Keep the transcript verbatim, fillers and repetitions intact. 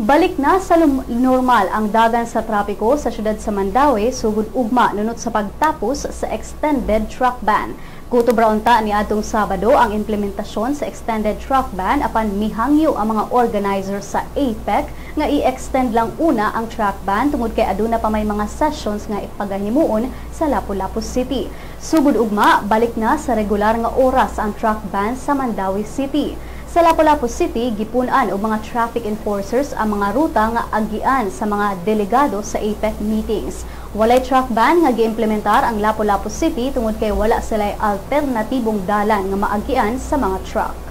Balik na sa normal ang dagan sa trapiko sa siyudad sa Mandaue sugod ugma nunot sa pagtapos sa extended truck ban. Kutob raon ta ni adtong Sabado ang implementasyon sa extended truck ban apan mihangyo ang mga organizer sa A P E C nga i-extend lang una ang truck ban tungod kay aduna pa may mga sessions nga ipagahimuon sa Lapu-Lapu City. Sugod ugma, balik na sa regular nga oras ang truck ban sa Mandaue City. Sa Lapu-Lapu City, gipunan og mga traffic enforcers ang mga ruta nga agian sa mga delegado sa A P E C meetings. Walay truck ban nga giimplementar ang Lapu-Lapu City tungod kay wala sila'y alternatibong dalan nga maagian sa mga truck.